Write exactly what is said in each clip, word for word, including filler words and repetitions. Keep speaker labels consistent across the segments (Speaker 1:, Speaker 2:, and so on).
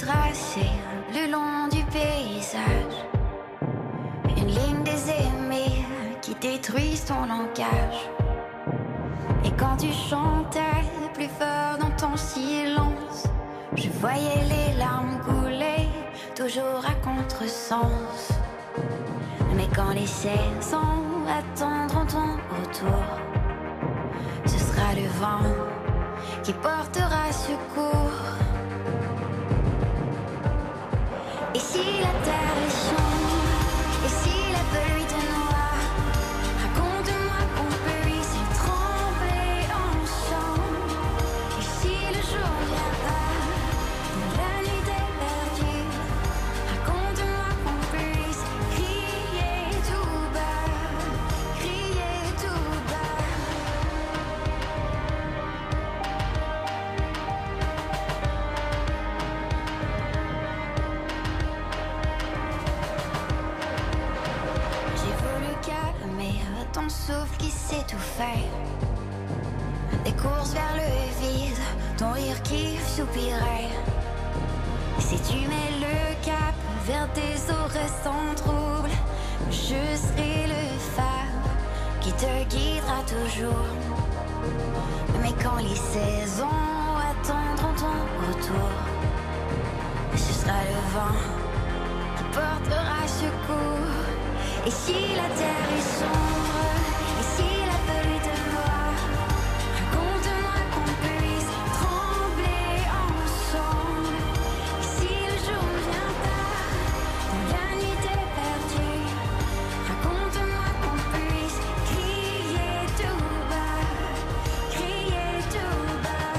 Speaker 1: tracer le long du paysage une ligne des aimés qui détruisent ton langage. Et quand tu chantais plus fort dans ton silence, je voyais les larmes couler, toujours à contresens. Mais quand les saisons attendront ton retour, ce sera le vent qui portera secours. Et si la terre est sombre, et si la pluie te noie, raconte-moi qu'on puisse y trembler ensemble. Et si le jour vient pas, quand la nuit est perdue, raconte-moi qu'on puisse crier tout bas, crier tout bas. J'ai voulu calmer ton souffle qui s'étouffait, des courses vers le vide, ton rire qui soupirait. Si tu mets le cap vers des eaux sans trouble, je serai le phare qui te guidera toujours. Mais quand les saisons attendront ton retour, ce sera le vent qui portera secours. Et si la terre est sombre, et si la pluie te noie, raconte-moi qu'on puisse trembler ensemble. Et si le jour ne vient pas, quand la nuit est perdue, raconte-moi qu'on puisse crier tout bas, crier tout bas.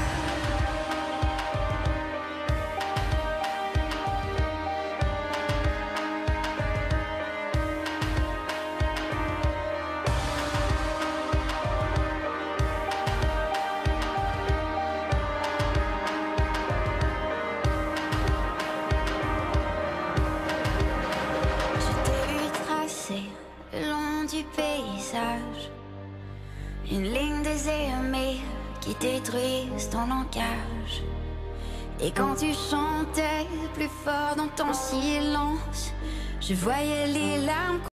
Speaker 1: Je t'ai vu tracer le long du paysage une ligne des aimés qui détruisent ton langage. Et quand tu chantais plus fort dans ton silence, je voyais les larmes